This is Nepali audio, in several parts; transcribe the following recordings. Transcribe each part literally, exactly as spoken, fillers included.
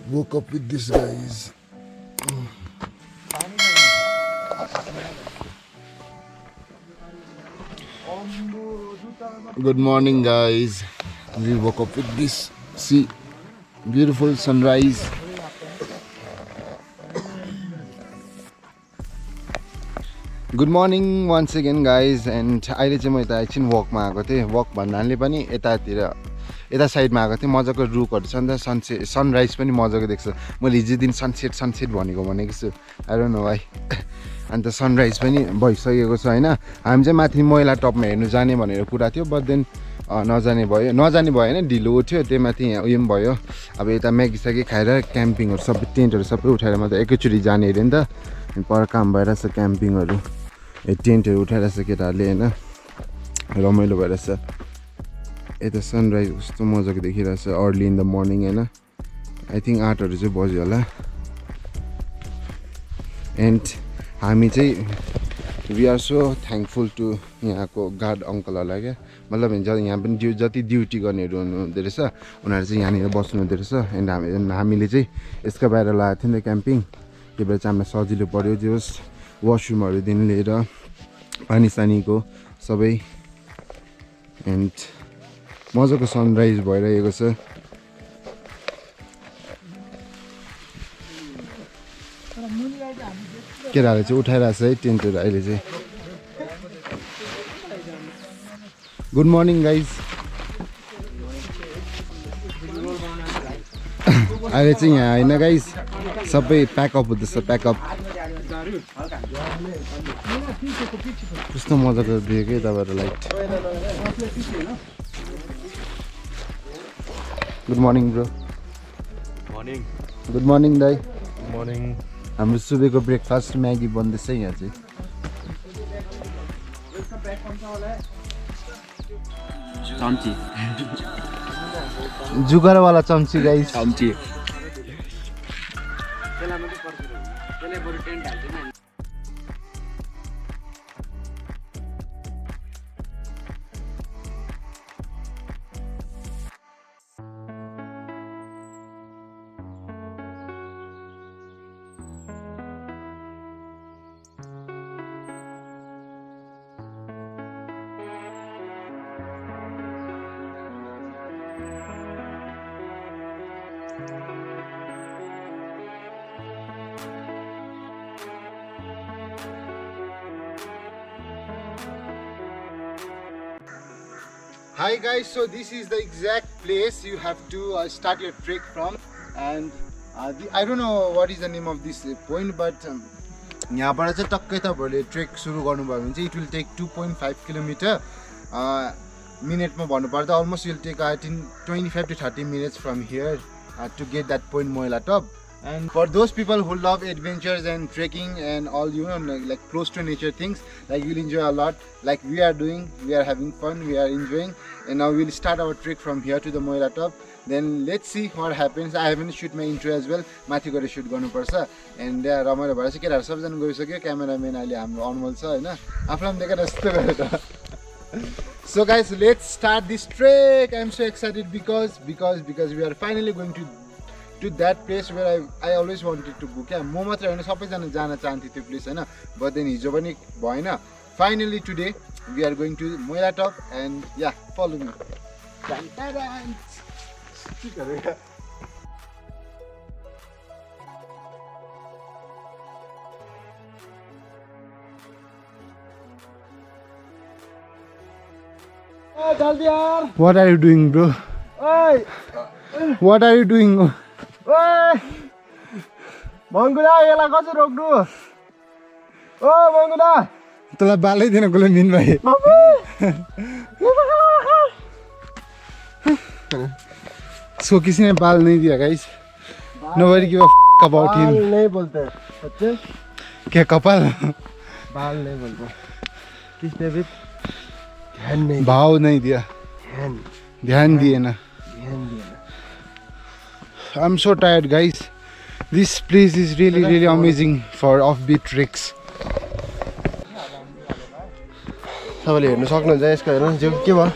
woke up with this, guys. Good morning, guys. We woke up with this. See, beautiful sunrise. Good morning once again, guys. And अहिले चाहिँ म यता एकछिन वकमा आएको थिएँ. वक भन्नाले पनि यतातिर यता साइडमा आएको थिएँ. मजाको रुखहरू छ नि त, सनसेट सनराइज पनि मजाको देख्छ. मैले हिजो दिन सनसेट सनसेट भनेको भनेको छु. आई डोन्ट नो भाइ. अन्त सनराइज पनि भइसकेको छ हैन. हामी चाहिँ माथि मैला टपमा हेर्नु जाने भनेर कुरा थियो. बट देन नजाने भयो. नजाने भयो हैन, ढिलो उठ्यो. त्यही माथि उयो पनि भयो. अब यता म्यागी सागी खाएर क्याम्पिङहरू सबै टेन्टहरू सबै उठाएर मात्र एकैचोटि जाने अरे नि त. पर काम भइरहेछ क्याम्पिङहरू. ए टेन्टहरू उठाइरहेछ केटाहरूले हैन. रमाइलो भइरहेछ. यता सनराइज कस्तो मजाको देखिरहेछ अर्ली इन द मर्निङ हैन. आई थिङ्क आठहरू चाहिँ बज्यो होला. एन्ड हामी चाहिँ we are so thankful to यहाँको गार्ड अङ्कलहरूलाई क्या. मतलब हुन्छ यहाँ पनि ड्यु जति ड्युटी गर्नेहरू हुनुहुँदो रहेछ उनीहरू चाहिँ यहाँनिर बस्नु हुँदो रहेछ. एन्ड हामी हामीले चाहिँ यसको बाहिर लगाएको थियो नि त क्याम्पिङ. त्यो भएर चाहिँ हामीलाई सजिलो पऱ्यो. त्यो वासरुमहरूदेखि लिएर पानी सानीको सबै. एन्ड मजाको सनराइज भइरहेको छ. केटाहरूले चाहिँ उठाइरहेको छ है टेन्टहरू अहिले चाहिँ. Good morning guys. अहिले चाहिँ यहाँ होइन गाइज, सबै प्याकअप हुँदैछ. प्याकअप कस्तो मजाको दियो कि तपाईँहरू light. Good morning bro. Morning. Good morning दाइ. Good morning. हाम्रो सुबेको ब्रेकफास्ट म्यागी बन्दैछ यहाँ चाहिँ. चम्ची जुगरवाला चम्ची गाइस. चम्ची Hi guys, so this is the exact place you have to uh, start your trek from. And uh, the, I don't know what is the name of this point, but um, यहाँबाट चाहिँ टक्कै तपाईँहरूले ट्रेक सुरु गर्नुभयो भने चाहिँ it will take two point five kilometer. uh, मिनेटमा भन्नुपर्दा almost will take I think twenty-five to thirty minutes from here uh, to get that point Moila top. And for those people who love adventures and trekking and all, you know, like, like close to nature things, like you'll enjoy a lot. Like we are doing, we are having fun, we are enjoying. And now we'll start our trek from here to the Moila top. Then let's see what happens. I haven't shoot my intro as well. माथि गएर shoot गर्नुपर्छ. And there रमाइलो भएर चाहिँ केटाहरू सबैजना गइसक्यो. क्यामेराम्यान अहिले हाम्रो अनमोल छ हैन. आफूलाई पनि देखेर यस्तो गरेर. So guys, let's start this trek. I'm so excited because because because we are finally going to to that place where I I always wanted to go. क्या म मात्र हैन सबैजना जान चाहन्थे त्यो प्लेस हैन. But then हिजो पनि भएन. Finally today we are going to Moila top and yeah, follow me. Dun, dun, dun. What are you doing, bro? Hey! What are you doing? Hey! Mangula, यसलाई कसरी रोक्नु? ओ मङ्गुला! तँलाई बालै दिएन कसले मिन भाइ. इसको किसी ने बाल नहीं दिया guys. Nobody give a f about him. बाल नहीं बोलते बच्चे. क्या कपाल? बाल नहीं बोलते. किसने भी ध्यान नहीं भाव नहीं दिया. ध्यान ध्यान दिए ना. ध्यान दिया. I'm so tired guys. This place is really really amazing for offbeat treks. सबैले हेर्न सक्नुहुन्छ यसको हेर्नु जो के भयो.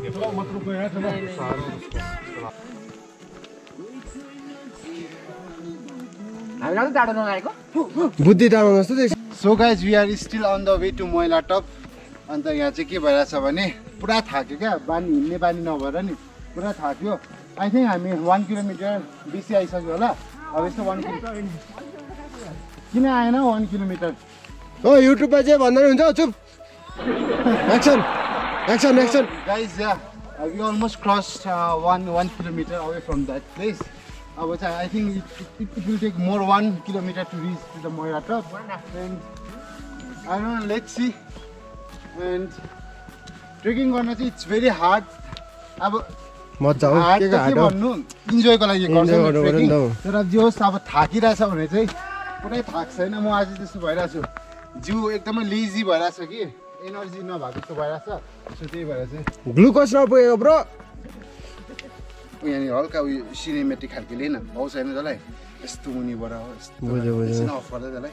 बुद्धि डाँडो जस्तो देख्छ। So guys we are still on the way to Maila top. अन्त यहाँ चाहिँ के भइरहेछ भने पुरा थाक्यो क्या, बानी हिँड्ने बानी नभएर नि पुरा थाक्यो। आई थिङ्क हामी वान किलोमिटर बेसी आइसक्यो होला। अब यस्तो वान किलोमिटर किन आएन वान किलोमिटर? हो युट्युबमा चाहिँ भन्दा हुन्छ चुप। Action action action guys yeah we almost cross one one kilometre away from that place. अब चाहिँ I think it it will take more one kilometre to reach to the Maila top and I don't know let's see. And trekking गर्न चाहिँ इट्स भेरी हार्ड। अब मजा हो हार्ड के त के हार्ड हो भन्नु, इन्जोयको लागि गर्छ Enjoy गर्नु ट्रेकिङ। पर्यो नि त। तर जे होस् अब थाकिरहेछ भने चाहिँ पुरै थाक छैन। म आज त्यस्तो भइरहेको छु, जिउ एकदमै लेजी भइरहेछ कि एनर्जी नभएको जस्तो भइरहेछ। सो त्यही भएर चाहिँ ग्लुकोज नपुगेको ब्रो। यहाँनिर हल्का उयो सिनेमेटिक खालको लिएन भाउ छैन त्यसलाई, यस्तो मुनिबाट हो यस्तो बुझ्यो, बुझ्यो। एकछिन अफ गर्दै त्यसलाई।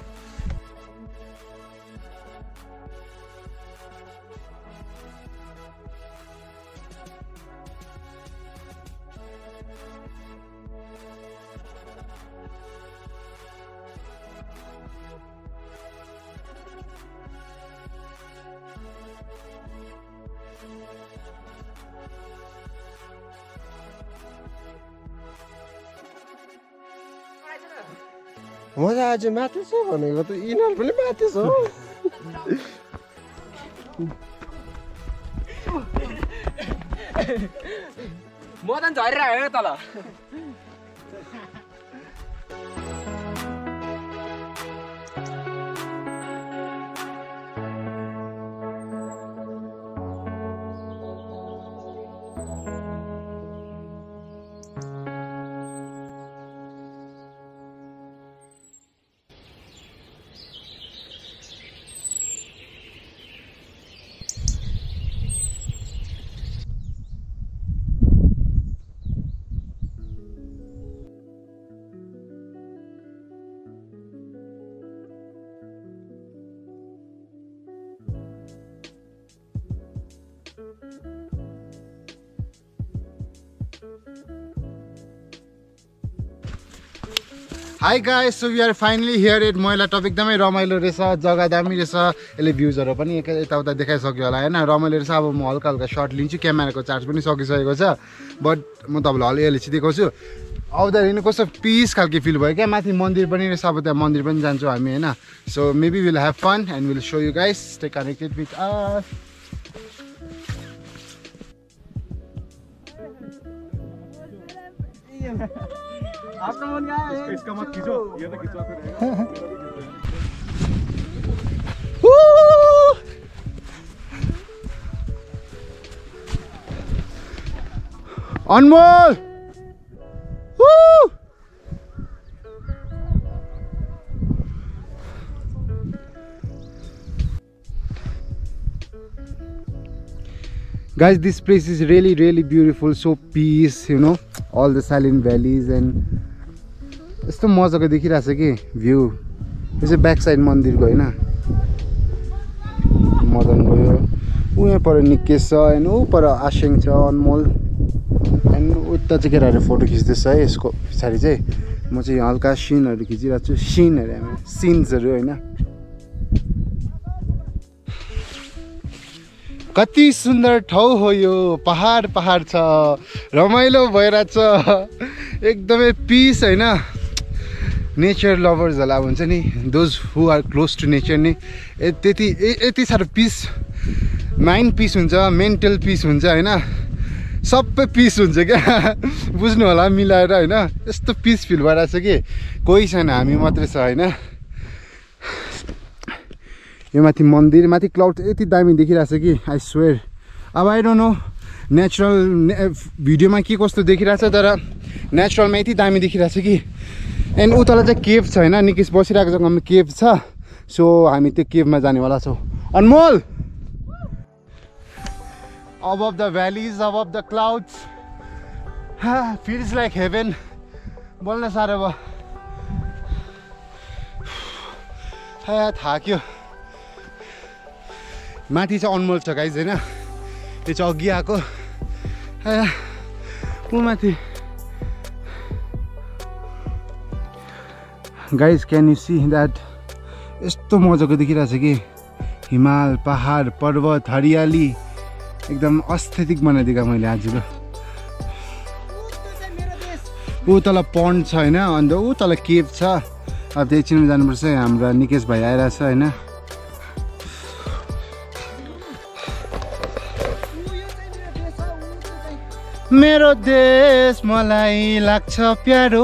म चाहिँ आज माथि छु भनेको त यिनीहरू पनि माथि छ। म त झरिरहेको तल। Hi guys, so we are finally here at Maila top. एकदमै रमाइलो रहेछ, जग्गा दामी रहेछ। यसले भ्युजहरू पनि एक यताउता देखाइसक्यो होला होइन, रमाइलो रहेछ। अब म हल्का हल्का सर्ट लिन्छु, क्यामेराको चार्ज पनि सकिसकेको छ। बट म तपाईँलाई अलिअलि चाहिँ देखाउँछु। आउँदा हिँड्नु कस्तो पिस खालको फिल भयो क्या। माथि मन्दिर पनि रहेछ, अब त्यहाँ मन्दिर पनि जान्छौँ हामी होइन। So maybe will have fun and will show you guys. Stay connected with us. इसका मत खींचो, ये तो खींचो फिर। अनमोल guys, this place is really really beautiful, so peace, you know, all the silent valleys and यस्तो मजाको देखिरहेछ कि भ्यू। यो चाहिँ ब्याक साइड मन्दिरको होइन, मदन गयो उहाँ पर निकेश छ एन्ड ऊ पर आशेङ छ, अनमोल एन्ड उता चाहिँ केटाहरू फोटो खिच्दैछ है। यसको पछाडि चाहिँ म चाहिँ हल्का सिनहरू खिचिरहेको छु, सिनहरू हामी सिन्सहरू होइन। कति सुन्दर ठाउँ हो यो, पहाड पहाड छ, रमाइलो भइरहेछ, एकदमै पिस होइन। नेचर लभर्सहरूलाई अब हुन्छ नि, those who are close to nature नि त्यति यति साह्रो पिस, माइन्ड पिस हुन्छ, मेन्टल पिस हुन्छ होइन, सबै पिस हुन्छ क्या। बुझ्नु होला मिलाएर होइन, यस्तो पिस फिल भइरहेछ कि कोही छैन, हामी मात्रै छ होइन। यो माथि मन्दिर, माथि क्लाउड यति दामी देखिरहेछ कि आई स्वेयर। अब आई डोन्ट नो नेचुरल भिडियोमा के कस्तो देखिरहेछ, तर नेचुरलमा यति दामी देखिरहेछ कि। एन्ड उतालाई चाहिँ केभ छ होइन, निकेश बसिरहेको जग्गामा केभ छ। सो हामी त्यो केभमा जानेवाला छौँ। अनमोल, above the valleys, above the clouds, feels like heaven। बोल्न साह्रो भयो, थाक्यो। माथि चाहिँ अनमोल छ गाइज होइन, त्यो चाहिँ अघि आएको ऊ माथि guys can you see that यस्तो मजाको देखिरहेछ कि हिमाल पहाड पर्वत हरियाली एकदम एस्थेटिक बनाइदिएको मैले आजको ऊ तल पन्ड छ होइन अन्त ऊ तल केभ छ अब त्यो एकछिनमा जानुपर्छ हाम्रो निकेश भाइ आइरहेछ होइन मेरो देश मलाई लाग्छ प्यारो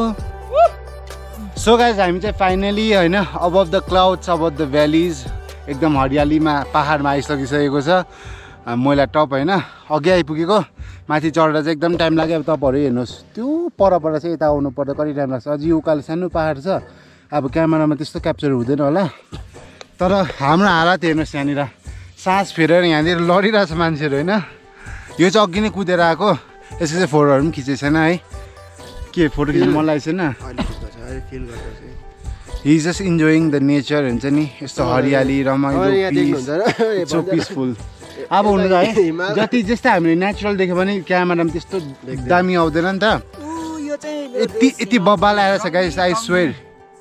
सो गाइज हामी चाहिँ फाइनली होइन above the clouds above the valleys एकदम हरियालीमा पहाडमा आइसकिसकेको छ मैला टप होइन अघि आइपुगेको माथि चढेर चाहिँ एकदम टाइम लाग्यो अब तपाईँहरू हेर्नुहोस् त्यो पर पर चाहिँ यता आउनु पर्दा कति टाइम लाग्छ अझै उकालो सानो पहाड छ अब क्यामेरामा त्यस्तो क्याप्चर हुँदैन होला तर हाम्रो हालत हेर्नुहोस् यहाँनिर सास फेरेर यहाँनिर लडिरहेछ मान्छेहरू होइन यो चाहिँ अघि नै कुदेर आएको यसको चाहिँ फोटोहरू पनि खिचेको छैन है के फोटो खिच्नु मन लागेको छैन he is just enjoying the nature हुन्छ नि यस्तो हरियाली रमाइलो सो पिसफुल अब हुनु त है जति जस्तै हामीले नेचुरल देख्यो भने क्यामेरामा त्यस्तो दामी आउँदैन नि त यति यति बब्बाल आएर छ गाइस आई स्वेयर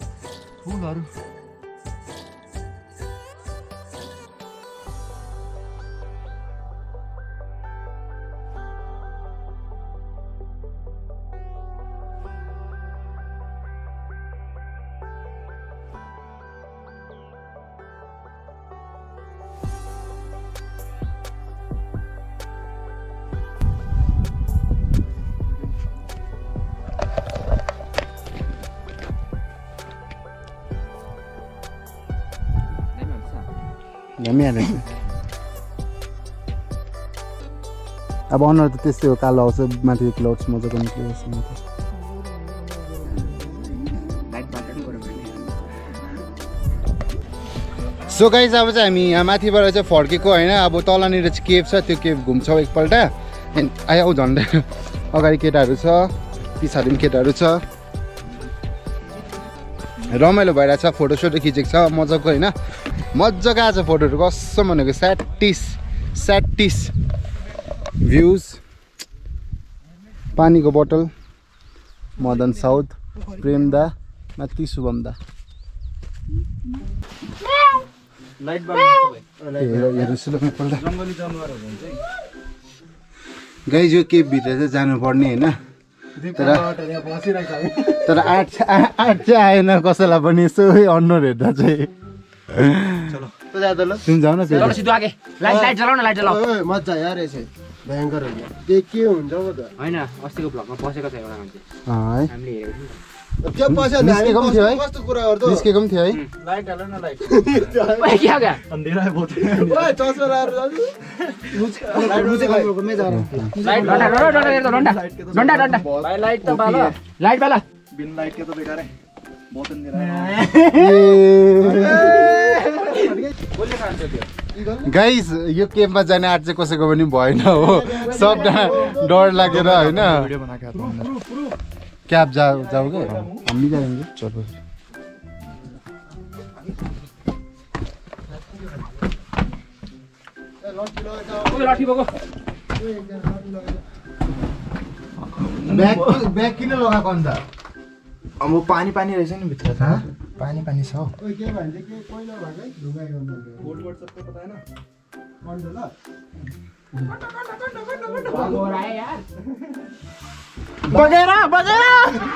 झमिहाल्छ अब अनुहार त त्यस्तै हो कालो आउँछ माथि क्लाउड्स मजाको निक्लिरहेछ सो गाइज अब चाहिँ हामी यहाँ माथिबाट चाहिँ फर्केको होइन अब तलनिर चाहिँ केभ छ त्यो केभ घुम्छौँ एकपल्ट आयो झन्डै अगाडि केटाहरू छ पछाडि पनि केटाहरू छ रमाइलो भइरहेछ फोटोसोटो खिचेको छ मजाको होइन मजाको आएको छ फोटोहरू कसम भनेको स्याटिस स्याटिस भ्युज पानीको बोतल मदन साउथ प्रेम दा माथि शुभम दा गाइज यो केभभित्र चाहिँ जानुपर्ने होइन तर तर आठ आठ चाहिँ आएन कसैलाई पनि यसो अनुहार हेर्दा चाहिँ तिमी जाऊ न मजा यार भयङ्कर के के हुन्छ होइन अस्तिको भ्लगमा बसेको छ एउटा मान्छे हामीले हेरेको त्यो पैसा निस्केको पनि थियो है कस्तो कुरा गर्दै निस्केको पनि थियो है लाइट हाल न लाइट क्या क्या अंधेरा है बहुत ओए चस्मा लाएर जानु लाइट रुचे खाएको मे जा लाइट डन्डा डन्डा हेर्दा डन्डा डन्डा डन्डा भाइ लाइट त बाला लाइट बाला बिन लाइट के तो बेकार है बहुत अंधेरा है गाइज यो केभमा जाने आँट चाहिँ कसैको पनि भएन हो सब डर लागेर होइन वीडियो बना के आता हूं क्याब जा जाऊ क्या हम भी जाएंगे चलो लाठी बोको ब्याग ब्याग किन लगाएको अन्त अब पानी पानी रहेछ नि भित्र हाँ? पानी पानी छ ओए के भन्छ के पहिलो भागै ढुगाइ गर्नु बोर्ड बोर्ड सबको पता है ना पढ्छ ल हो रहा है यार बगेरा बगेरा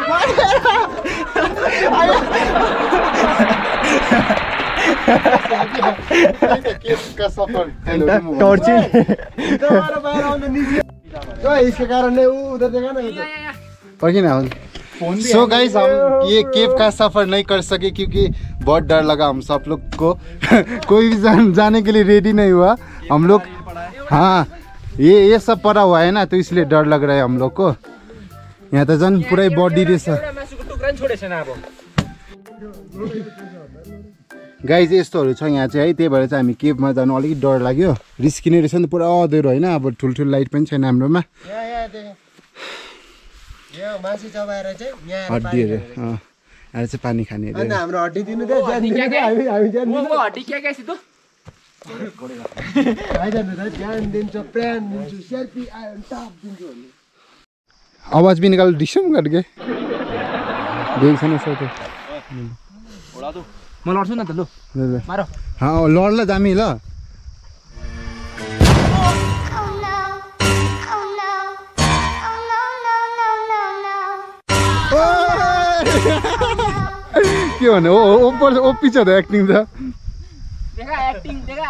केभका सफर टर्ची इधर बाहिर आउन निस्क्यो ओए इसके कारण ने ऊ उधर देखा ना फर्किन आउनु सो गाइस हम ये केव का सफर नहीं कर सके क्योंकि बहुत डर लगा हम सब लोग को कोई भी जान, जाने के लिए रेडी नहीं हुआ हम लोग हाँ ये ये सब पड़ा हुआ है ना तो इसलिए डर लग रहा है हम लोग को यहाँ तो जन पुरै बॉडी रहेछ गाइस यस्तोहरू छ यहाँ चाहिँ है त्यही भएर चाहिँ हामी केभमा जानु अलिकति डर लाग्यो रिस्की नै रहेछ नि पुरा अँधेरो होइन अब ठुल्ठुलो लाइट पनि छैन हाम्रोमा यहाँ यहाँ देख यो मासु चबाएर चाहिँ यहाँ हड्डीहरू अँ आएर चाहिँ पानी खाने अनि हाम्रो हड्डी दिनु दे जान दिनु हामी हामी जान वो वो हड्डी क्या क्या सिद्धू ध्यान दिन्छु प्राण दिन्छु सेल्फी आयो टाप दिन्छु भन्ने आवाज भी निकाल डिसम करके देख सन सो तो उडा दो म लड्छु न त लु मारो हाँ लड ल जामी ल के भने ओ ओपर ओ पछि त एक्टिङ त देखा एक्टिङ देखा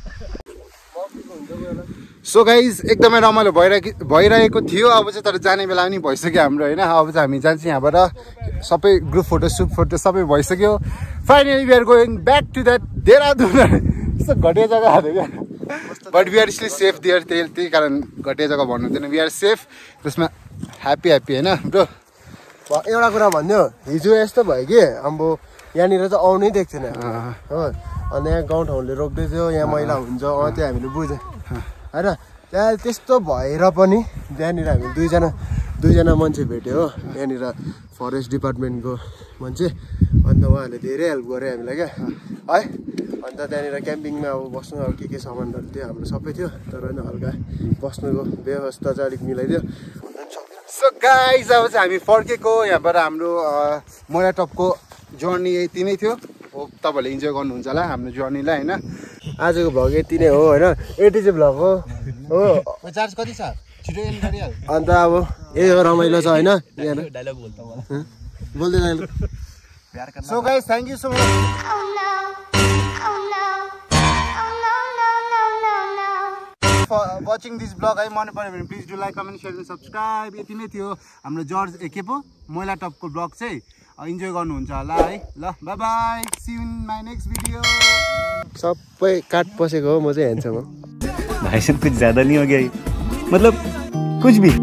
सो गाइज एकदमै रमाइलो भइरहेको भइरहेको थियो अब चाहिँ तर जाने बेला पनि भइसक्यो हाम्रो होइन अब चाहिँ हामी जान्छौँ यहाँबाट सबै ग्रुप फोटो सुट फोटो सबै भइसक्यो finally we are going back to that Dehradun यस्तो घटिया जग्गाहरू क्या but we are still safe there त्यही त्यही कारण घटिया जग्गा भन्नु हुँदैन वी आर सेफ त्यसमा ह्याप्पी ह्याप्पी होइन ब्रो एउटा कुरा भन्यो हिजो यस्तो भयो कि अब यहाँनिर चाहिँ आउनै दिएको थिएन हो अनि यहाँ गाउँठाउँले रोक्दै थियो यहाँ मैला हुन्छ अँ त्यो हामीले बुझ्यौँ होइन त्यहाँ त्यस्तो भएर पनि त्यहाँनिर हामीले दुईजना दुईजना मान्छे भेट्यो हो यहाँनिर फरेस्ट डिपार्टमेन्टको मान्छे अन्त उहाँहरूले धेरै हेल्प गर्यो हामीलाई क्या है अन्त त्यहाँनिर क्याम्पिङमा अब बस्नु अब के के सामानहरू थियो हाम्रो सबै थियो तर होइन हल्का बस्नुको व्यवस्था चाहिँ अलिक मिलाइदियो सो गाइज अब चाहिँ हामी फर्केको यहाँबाट हाम्रो मैला टपको जर्नी यति नै थियो हो तपाईँहरूले इन्जोय गर्नुहुन्छ होला हाम्रो जर्नीलाई होइन आजको भ्लग यति नै हो होइन यति चाहिँ भ्लग हो हो चार्ज कति छ छिटो एन्ड गरिहाल अन्त अब यही हो रमाइलो छ होइन बोल्दै dialogue so guys thank you so much watching this blog है मन पऱ्यो भने please do like comment share and subscribe यति नै थियो हाम्रो जर्ज ए के पो मैला टपको ब्लग चाहिँ इन्जोय गर्नुहुन्छ होला है ल bye bye see you in my next video सबै काट पसेको हो म चाहिँ हेर्छु म भाइ साहब कुछ ज्यादा नहीं हो गया मतलब कुछ भी